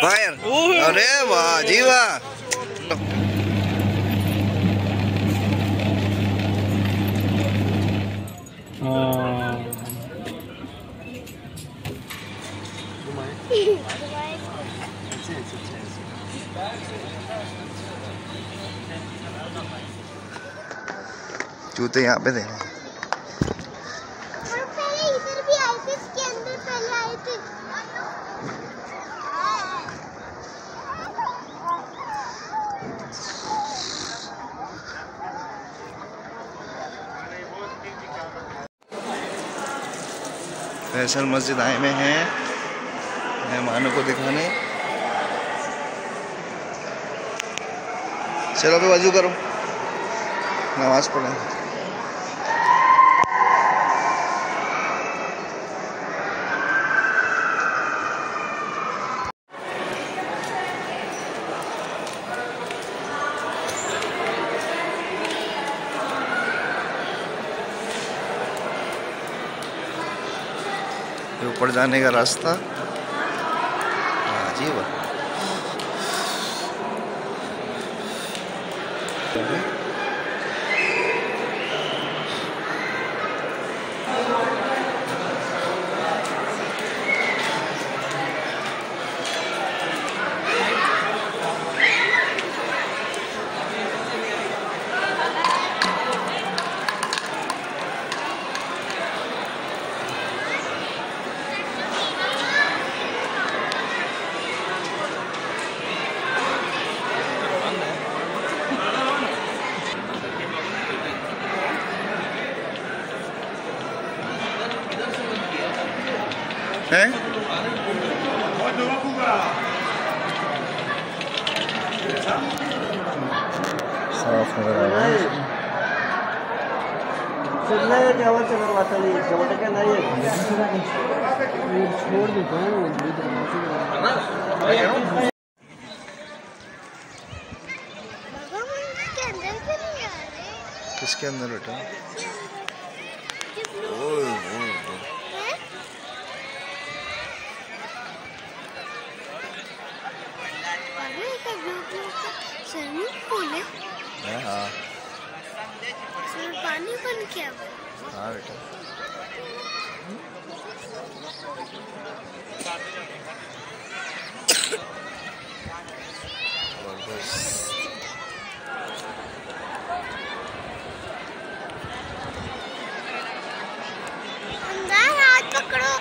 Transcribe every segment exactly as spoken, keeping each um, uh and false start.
Fire. अरे वाह जी वाह। जूते यहाँ पे थे। पहले इधर भी आए थे, इसके अंदर पहले आए थे। फैसल मस्जिद आए में हैं मेहमानों को दिखाने। चलो भी वजू करो, नमाज पढ़ें। ऊपर जाने का रास्ता अजीब है। है साफ नजर आ रहा है। किसके अंदर बेटा? स्विमिंग पूल है। हाँ इसमें पानी बन गया। हाँ बेटा। अंदर हाथ पकड़ो।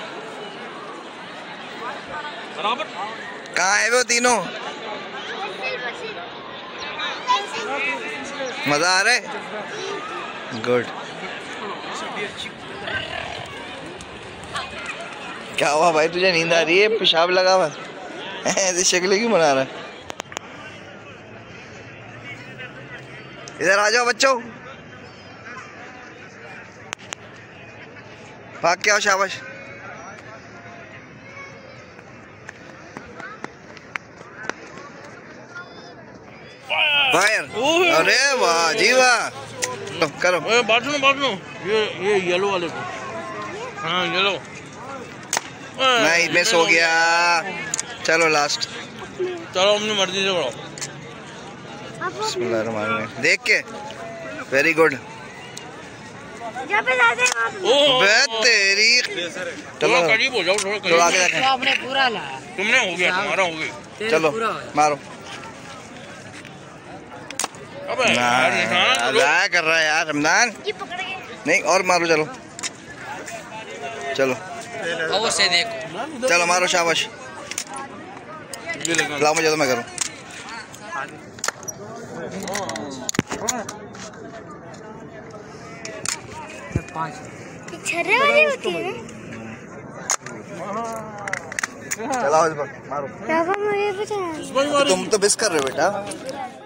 बराबर। कहाँ है वो तीनों? मजा आ रहा है? गुड। क्या हुआ भाई, तुझे नींद आ रही है? पेशाब लगा हुआ ऐसी शक्ल क्यों बना रहा है? इधर आ जाओ बच्चों, भाग के आओ। शाबाश। फायर। अरे वाह जी वाह। करो। बात सुनो बात सुनो, ये ये येलो वाले को। हाँ येलो। नहीं मिस हो गया। चलो लास्ट। चलो अपनी मर्जी से करो। बिस्मिल्लाहिर्रहमानिर्रहीम। देख के वेरी गुड। तेरी चलो करीब हो जाओ, थोड़ा चलो आगे रखें। आपने पूरा लाया, तुमने हो गया, तुम्हारा हो गया। चलो मारो। अबे यार क्या कर रहा है यार रमजान? नहीं और मारो। चलो चलो और से देखो। चलो मारो। शाबाश। लाओ मुझे तो मैं करूँ। छर्रे वाली होती है। चलाओ इस पर मारो। मुझे पता है। तुम तो मिस कर रहे हो बेटा।